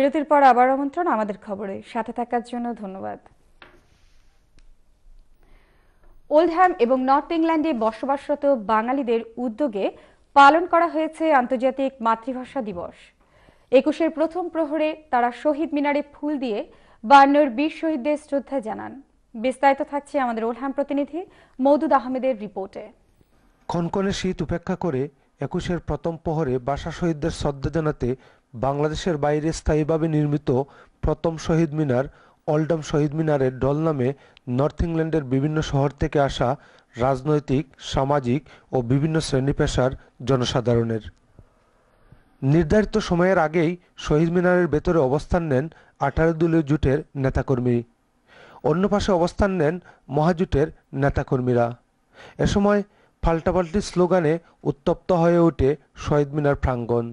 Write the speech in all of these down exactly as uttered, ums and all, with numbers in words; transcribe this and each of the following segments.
বিরতির পর আবার আমন্ত্রণ আমাদের খবরে সাথে থাকার জন্য ধন্যবাদ। ওল্ডহ্যাম এবং নর্থ ইংল্যান্ডে বসবাসরত বাঙালিদের উদ্যোগে পালন করা হয়েছে আন্তর্জাতিক মাতৃভাষা দিবস। একুশের প্রথম প্রহরে তারা শহীদ মিনারে ফুল দিয়ে বায়ান্নর বীর শহীদদের শ্রদ্ধা জানান। বিস্তারিত থাকছে আমাদের ওল্ডহ্যাম প্রতিনিধি মওদুদ আহমেদের রিপোর্টে। কনকনে শীত উপেক্ষা করে একুশের প্রথম প্রহরে ভাষা শহীদদের শ্রদ্ধা জানাতে বাংলাদেশের বাইরে স্থায়ীভাবে নির্মিত প্রথম শহীদ মিনার ওল্ডহ্যাম শহীদ মিনারের ঢল নামে নর্থ ইংল্যান্ডের বিভিন্ন শহর থেকে আসা রাজনৈতিক, সামাজিক ও বিভিন্ন শ্রেণী পেশার জনসাধারণের। নির্ধারিত সময়ের আগেই শহীদ মিনারের ভেতরে অবস্থান নেন আঠারো দলীয় জোটের নেতাকর্মী। অন্য পাশে অবস্থান নেন মহাজোটের নেতাকর্মীরা। এ সময় পাল্টাপাল্টি স্লোগানে উত্তপ্ত হয়ে ওঠে শহীদ মিনার প্রাঙ্গণ।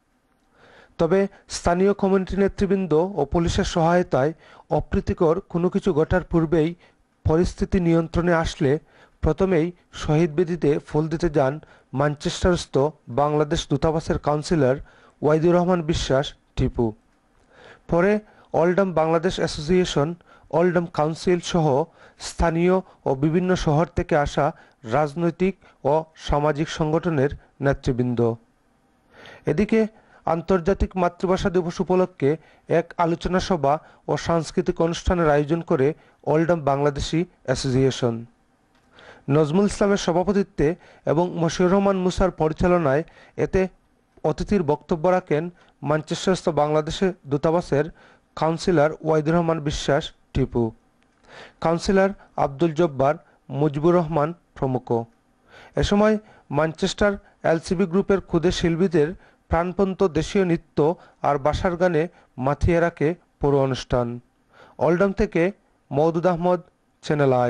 তবে স্থানীয় কমিউনিটি নেতৃবৃন্দ ও পুলিশের সহায়তায় অপ্রীতিকর কোনো কিছু ঘটার পূর্বেই পরিস্থিতি নিয়ন্ত্রণে আসলে প্রথমেই শহীদ বেদিতে ফুল দিতে যান ম্যানচেস্টারস্থ বাংলাদেশ দূতাবাসের কাউন্সিলর ওয়াইদুর রহমান বিশ্বাস টিপু। পরে Oldham Bangladesh association, Oldham council সহ স্থানীয় ও বিভিন্ন শহর থেকে আসা রাজনৈতিক ও সামাজিক সংগঠনের নেতৃবৃন্দ। এদিকে আন্তর্জাতিক মাতৃভাষা দিবস উপলক্ষে এক আলোচনা সভা ও সাংস্কৃতিক অনুষ্ঠানের আয়োজন করে ওল্ডহ্যাম বাংলাদেশি অ্যাসোসিয়েশন। নজমুল ইসলামের সভাপতিত্বে এবং মশিউর রহমান মুসার পরিচালনায় এতে অতিথির বক্তব্য রাখেন ম্যানচেস্টারস্থ বাংলাদেশের দূতাবাসের কাউন্সিলর ওয়াইদুর রহমান বিশ্বাস টিপু, কাউন্সিলর আব্দুল জব্বার, মুজিবুর রহমান প্রমুখ। এ সময় ম্যানচেস্টার এলসিবি গ্রুপের ক্ষুদে শিল্পীদের প্রাণপন্ত দেশীয় নৃত্য আর বাসার গানে মাতিয়ে রাখে পুরো অনুষ্ঠান। ওল্ডহ্যাম থেকে মওদুদ আহমদ, চ্যানেল আই।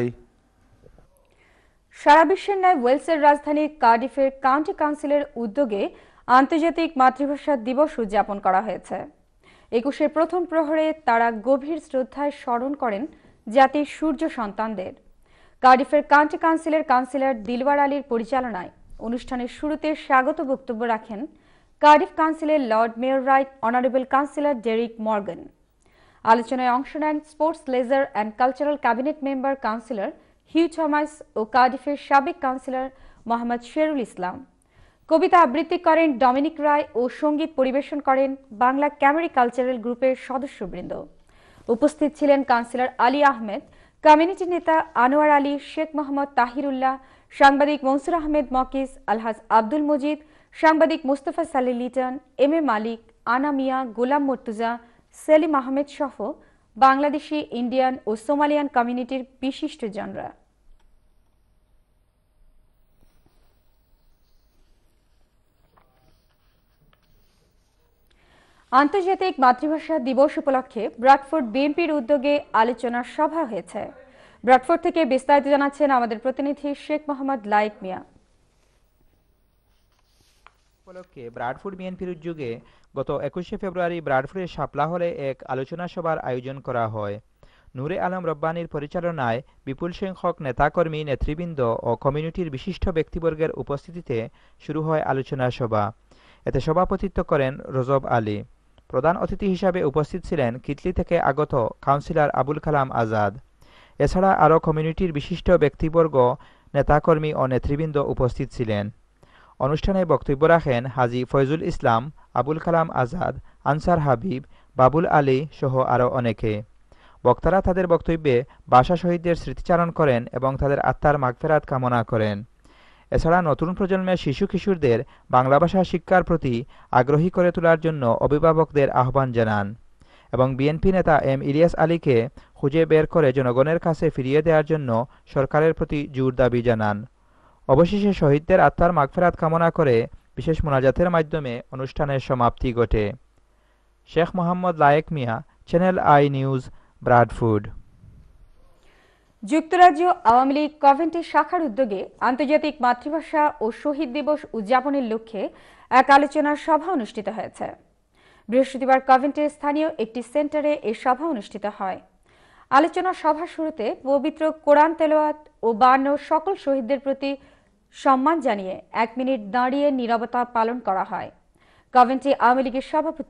সারা বিশ্বের ন্যায় ওয়েলসের রাজধানী কার্ডিফের কাউন্টি কাউন্সিলের উদ্যোগে আন্তর্জাতিক মাতৃভাষা দিবস উদযাপন করা হয়েছে। একুশের প্রথম প্রহরে তারা গভীর শ্রদ্ধায় স্মরণ করেন জাতির সূর্য সন্তানদের। কার্ডিফের কাউন্টি কাউন্সিলের কাউন্সিলর দিলওয়ার আলীর পরিচালনায় অনুষ্ঠানের শুরুতে স্বাগত বক্তব্য রাখেন কার্ডিফ কাউন্সিলের lord mayor right honourable councillor Derek Morgan. আলোচনায় অংশ নেন sports, leisure and cultural cabinet member councillor Hugh Thomas ও কার্ডিফের সাবেক কাউন্সিলর মোহাম্মদ শেরুল ইসলাম। কবিতা আবৃত্তি করেন ডমিনিক রায় ও সঙ্গীত পরিবেশন করেন বাংলা ক্যামেরি কালচারাল গ্রুপের সদস্যবৃন্দ। উপস্থিত ছিলেন কাউন্সিলর আলী আহমেদ, কমিউনিটি নেতা আনোয়ার আলী, শেখ মোহাম্মদ তাহিরুল্লাহ, সাংবাদিক মনসুর আহমেদ মকিস, আলহাজ আব্দুল মজিদ, সাংবাদিক মুস্তফা সালি লিটন, এম এ মালিক, আনা মিয়া, গোলাম মর্তুজা, সেলিম আহমেদ সহ বাংলাদেশি, ইন্ডিয়ান ও সোমালিয়ান কমিউনিটির বিশিষ্টজনরা। আন্তর্জাতিক মাতৃভাষা দিবস উপলক্ষে ব্র্যাডফোর্ড বিএনপির উদ্যোগে আলোচনা সভা হয়েছে। ব্র্যাডফোর্ড থেকে বিস্তারিত জানাচ্ছেন আমাদের প্রতিনিধি শেখ মোহাম্মদ লাইক মিয়া। উপলক্ষে ব্র্যাডফোর্ড বিএনপির উদ্যোগে গত একুশে ফেব্রুয়ারি ব্র্যাডফোর্ডের শাপলা হলে এক আলোচনা সভার আয়োজন করা হয়। নূরে আলম রব্বানীর পরিচালনায় বিপুল সংখ্যক নেতাকর্মী, নেতৃবৃন্দ ও কমিউনিটির বিশিষ্ট ব্যক্তিবর্গের উপস্থিতিতে শুরু হয় আলোচনা সভা। এতে সভাপতিত্ব করেন রজব আলী। প্রধান অতিথি হিসাবে উপস্থিত ছিলেন কিতলি থেকে আগত কাউন্সিলর আবুল কালাম আজাদ। এছাড়া আরও কমিউনিটির বিশিষ্ট ব্যক্তিবর্গ, নেতাকর্মী ও নেতৃবৃন্দ উপস্থিত ছিলেন। অনুষ্ঠানে বক্তব্য রাখেন হাজী ফয়জুল ইসলাম, আবুল কালাম আজাদ, আনসার হাবিব, বাবুল আলী সহ আরও অনেকে। বক্তারা তাদের বক্তব্যে ভাষা শহীদদের স্মৃতিচারণ করেন এবং তাদের আত্মার মাগফিরাত কামনা করেন। এছাড়া নতুন প্রজন্মের শিশু কিশোরদের বাংলা ভাষা শিক্ষার প্রতি আগ্রহী করে তোলার জন্য অভিভাবকদের আহ্বান জানান এবং বিএনপি নেতা এম ইলিয়াস আলীকে খুঁজে বের করে জনগণের কাছে ফিরিয়ে দেওয়ার জন্য সরকারের প্রতি জোর দাবি জানান। অবশেষে শহীদদের আত্মার মাগফিরাত কামনা করে বিশেষ মোনাজাতের মাধ্যমে অনুষ্ঠানের সমাপ্তি ঘটে। Sheikh Mohammad Layek Miah, channel I news, Bradford. যুক্তরাজ্য আওয়ামী লীগ কভেন্ট্রি শাখার উদ্যোগে আন্তর্জাতিক মাতৃভাষা ও শহীদ দিবস উদযাপনের লক্ষ্যে এক আলোচনা সভা অনুষ্ঠিত হয়েছে। বৃহস্পতিবার কভেন্ট্রির স্থানীয় একটি সেন্টারে এই সভা অনুষ্ঠিত হয়। আলোচনা সভার শুরুতে পবিত্র কোরআন তেলাওয়াত ও বায়ান্ন সকল শহীদদের প্রতি সম্মান জানিয়ে এক মিনিট দাঁড়িয়ে নীরবতা পালন করা হয়। কভেন্ট্রি আওয়ামী লীগের সভাপতি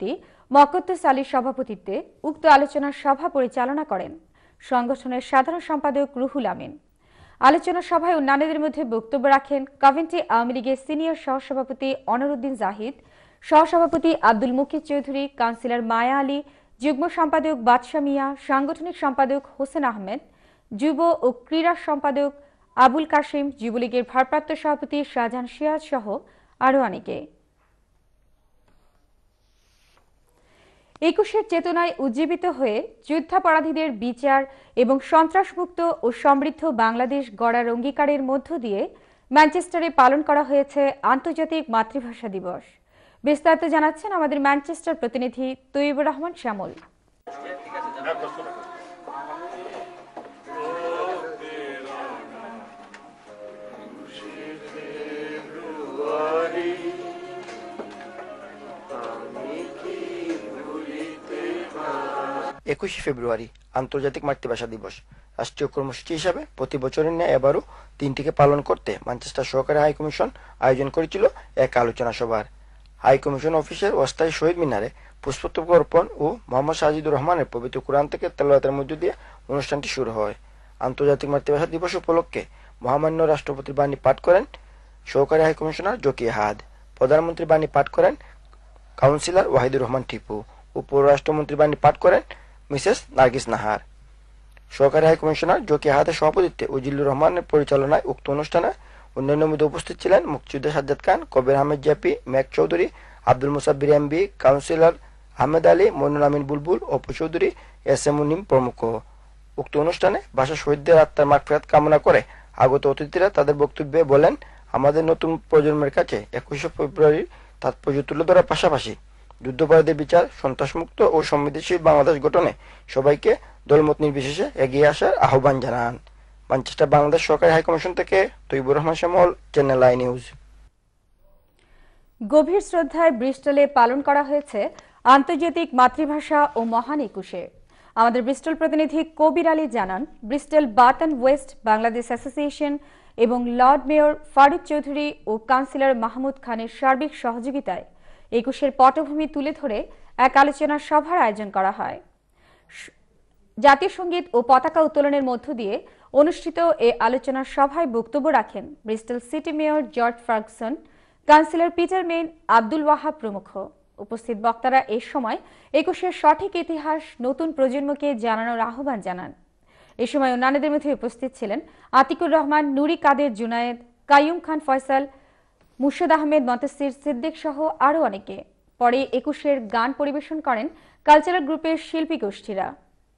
মকদ্দুস আলীর সভাপতিত্বে উক্ত আলোচনা সভা পরিচালনা করেন সংগঠনের সাধারণ সম্পাদক রুহুল আমিন। আলোচনা সভায় অন্যান্যদের মধ্যে বক্তব্য রাখেন কভেন্ট্রি আওয়ামী লীগের সিনিয়র সহসভাপতি অনরুদ্দিন জাহিদ, সহসভাপতি আব্দুল মুকিত চৌধুরী, কাউন্সিলর মায়া আলী, যুগ্ম সম্পাদক বাদশা মিয়া, সাংগঠনিক সম্পাদক হোসেন আহমেদ, যুব ও ক্রীড়া সম্পাদক আবুল কাশিম, যুবলীগের ভারপ্রাপ্ত সভাপতি শাহজাহান সিরাজ সহ আরও অনেকে। একুশের চেতনায় উজ্জীবিত হয়ে যুদ্ধাপরাধীদের বিচার এবং সন্ত্রাসমুক্ত ও সমৃদ্ধ বাংলাদেশ গড়ার অঙ্গীকারের মধ্য দিয়ে ম্যানচেস্টারে পালন করা হয়েছে আন্তর্জাতিক মাতৃভাষা দিবস। বিস্তারিত জানাচ্ছেন আমাদের ম্যানচেস্টার প্রতিনিধি তৈয়বুর রহমান শ্যামল। একুশে ফেব্রুয়ারি আন্তর্জাতিক মাতৃভাষা দিবস। রাষ্ট্রীয় কর্মসূচি হিসাবে প্রতি বছরের ন্যায় এবারও দিনটিকে পালন করতে ম্যানচেস্টার সহকারী হাইকমিশন আয়োজন করেছিল এক আলোচনা সভার। হাইকমিশন অফিসের অস্থায়ী শহীদ মিনারে পুষ্পস্তবক অর্পণ ও মোহাম্মদ সাজিদুর রহমানের পবিত্র কোরআন থেকে তেলাওয়াতের মধ্য দিয়ে অনুষ্ঠানটি শুরু হয়। আন্তর্জাতিক মাতৃভাষা দিবস উপলক্ষে মহামান্য রাষ্ট্রপতির বাণী পাঠ করেন সহকারী হাইকমিশনার জকি হাদ, প্রধানমন্ত্রীর বাণী পাঠ করেন কাউন্সিলর ওয়াহিদুর রহমান টিপু ও পররাষ্ট্রমন্ত্রীর বাণী পাঠ করেন মিসেস নার্গিস নাহার। সহকারী হাইকমিশনার জকি হাদের সভাপতিত্বে উজিলুর রহমানের পরিচালনায় উক্ত অনুষ্ঠানে অন্যান্য মধ্যে উপস্থিত ছিলেন মুক্তিযোদ্ধা সাজ্জাদ খান, কবির Ahmed Japi, Megh Chowdhury, Abdul Musabbir M B, councillor Ahmed Ali, Mainul Amin Bulbul, Apu Chowdhury, S M Munim প্রমুখ। উক্ত অনুষ্ঠানে ভাষা শহীদদের আত্মার মাগফিরাত কামনা করে আগত অতিথিরা তাদের বক্তব্যে বলেন, আমাদের নতুন প্রজন্মের কাছে একুশে ফেব্রুয়ারির তাৎপর্য তুলে ধরার পাশাপাশি যুদ্ধাপরাধীদের বিচার, সন্ত্রাসমুক্ত ও সমৃদ্ধিশীল বাংলাদেশ গঠনে সবাইকে দলমত নির্বিশেষে এগিয়ে আসার আহ্বান জানান। ম্যানচেস্টার বাংলাদেশ সরকারি হাইকমিশন থেকে Taibur Rahman Shyamal, channel I news. গভীর শ্রদ্ধায় ব্রিস্টলে পালন করা হয়েছে আন্তর্জাতিক মাতৃভাষা ও মহান একুশে। আমাদের ব্রিস্টল প্রতিনিধি কবির আলী জানান, Bristol Barton West Bangladesh association এবং লর্ড মেয়র ফারুক চৌধুরী ও কাউন্সিলর মাহমুদ খানের সার্বিক সহযোগিতায় একুশের পটভূমি তুলে ধরে এক আলোচনা সভার আয়োজন করা হয়। জাতীয় সঙ্গীত ও পতাকা উত্তোলনের মধ্য দিয়ে অনুষ্ঠিত এ আলোচনা সভায় বক্তব্য রাখেন Bristol city mayor George Ferguson, councillor Peter Main, Abdul Wahab প্রমুখ। উপস্থিত বক্তারা এ সময় একুশের সঠিক ইতিহাস নতুন প্রজন্মকে জানানোর আহ্বান জানান। এ সময় অন্যান্যদের মধ্যে উপস্থিত ছিলেন আতিকুর রহমান, নুরি কাদের জুনায়েদ, কাইয়ুম খান ফয়সাল, মুর্শিদ আহমেদ মন্তসির সিদ্দিক সহ আরও অনেকে। পরে একুশের গান পরিবেশন করেন কালচারাল গ্রুপের শিল্পী গোষ্ঠীরা।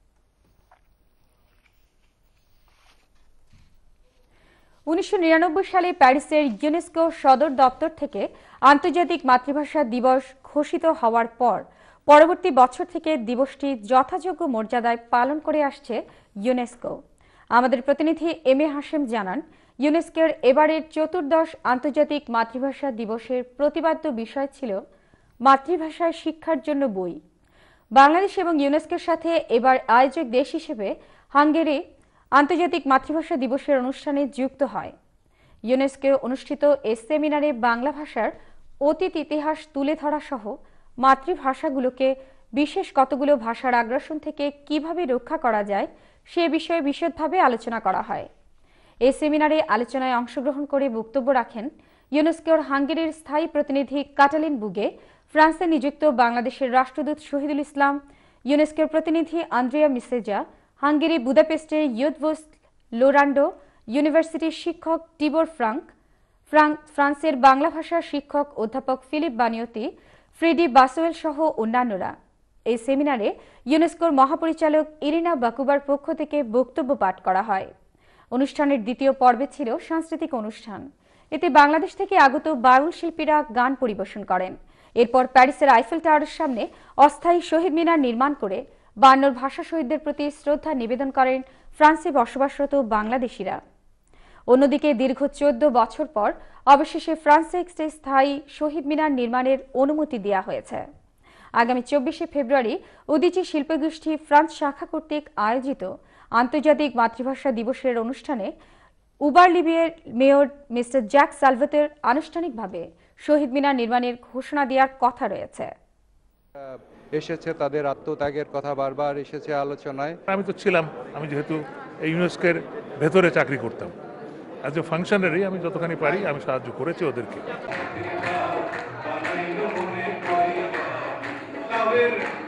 উনিশশো নিরানব্বই সালে প্যারিসের ইউনেস্কো সদর দপ্তর থেকে আন্তর্জাতিক মাতৃভাষা দিবস ঘোষিত হওয়ার পর পরবর্তী বছর থেকে দিবসটি যথাযোগ্য মর্যাদায় পালন করে আসছে ইউনেস্কো। আমাদের প্রতিনিধি এম এ হাশেম জানান, ইউনেস্কোর এবারের চতুর্দশ আন্তর্জাতিক মাতৃভাষা দিবসের প্রতিপাদ্য বিষয় ছিল মাতৃভাষায় শিক্ষার জন্য বই। বাংলাদেশ এবং ইউনেস্কোর সাথে এবার আয়োজক দেশ হিসেবে হাঙ্গেরি আন্তর্জাতিক মাতৃভাষা দিবসের অনুষ্ঠানে যুক্ত হয়। ইউনেস্কো অনুষ্ঠিত এ সেমিনারে বাংলা ভাষার অতীত ইতিহাস তুলে ধরা সহ মাতৃভাষাগুলোকে বিশেষ কতগুলো ভাষার আগ্রাসন থেকে কিভাবে রক্ষা করা যায় সে বিষয়ে বিশদভাবে আলোচনা করা হয়। এই সেমিনারে আলোচনায় অংশগ্রহণ করে বক্তব্য রাখেন ইউনেস্কোর হাঙ্গেরির স্থায়ী প্রতিনিধি কাটালিন বুগে, ফ্রান্সে নিযুক্ত বাংলাদেশের রাষ্ট্রদূত শহীদুল ইসলাম, ইউনেস্কোর প্রতিনিধি আন্দ্রিয়া মিসেজা, হাঙ্গেরি বুদাপেস্টের ইউথভোস লোরান্ডো ইউনিভার্সিটির শিক্ষক টিবোর ফ্রাঙ্ক, ফ্রান্সের বাংলা ভাষার শিক্ষক অধ্যাপক ফিলিপ বানিয়তি, ফ্রেডি বাসোয়েল সহ অন্যান্যরা। এই সেমিনারে ইউনেস্কোর মহাপরিচালক ইরিনা বাকুবার পক্ষ থেকে বক্তব্য পাঠ করা হয়। অনুষ্ঠানের দ্বিতীয় পর্বে ছিল সাংস্কৃতিক অনুষ্ঠান। এতে বাংলাদেশ থেকে আগত বাউল শিল্পীরা গান পরিবেশন করেন। এরপর প্যারিসের আইফেল টাওয়ারের সামনে অস্থায়ী শহীদ মিনার নির্মাণ করে বায়ান্নর ভাষা শহীদদের প্রতি শ্রদ্ধা নিবেদন করেন ফ্রান্সে বসবাসরত বাংলাদেশিরা। অন্যদিকে দীর্ঘ চোদ্দ বছর পর অবশেষে ফ্রান্সে একটি স্থায়ী শহীদ মিনার নির্মাণের অনুমতি দেওয়া হয়েছে। আগামী চব্বিশে ফেব্রুয়ারি উদীচী শিল্পগোষ্ঠী ফ্রান্স শাখা কর্তৃক আয়োজিত আন্তর্জাতিক মাতৃভাষা দিবসের অনুষ্ঠানে উবারলিবিয়ের মেয়র মিস্টার জ্যাক সালভেতের আনুষ্ঠানিকভাবে শহীদ মিনার নির্মাণের ঘোষণা দেওয়ার কথা রয়েছে। এসেছে, তাদের আত্মত্যাগের কথা বারবার এসেছে আলোচনায়। আমি তো ছিলাম, আমি যেহেতু এই ইউনেস্কোর ভেতরে চাকরি করতাম, অ্যাজ এ ফাংশনারি আমি যতখানি পারি আমি সাহায্য করেছি ওদেরকে।